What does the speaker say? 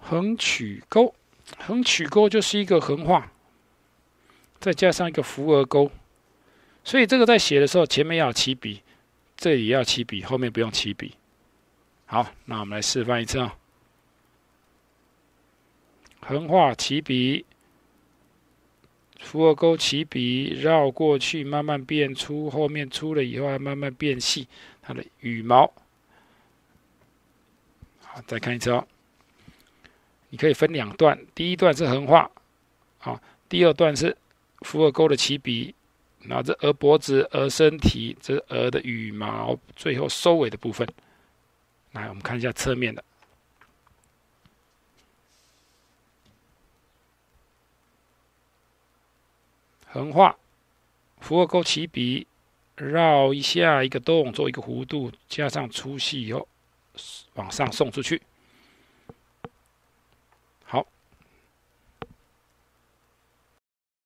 横曲钩，横曲钩就是一个横画，再加上一个扶额钩，所以这个在写的时候前面要起笔，这里要起笔，后面不用起笔。好，那我们来示范一次啊。横画起笔，扶额钩起笔，绕过去，慢慢变粗，后面粗了以后还慢慢变细，它的羽毛。好，再看一次哦。你可以分两段，第一段是横画，好，第二段是扶额钩的起笔，然后这鹅脖子、鹅身体，这是鹅的羽毛，最后收尾的部分。来，我们看一下侧面的。横画，扶额钩起笔，绕一下一个洞，做一个弧度，加上粗细以后，往上送出去。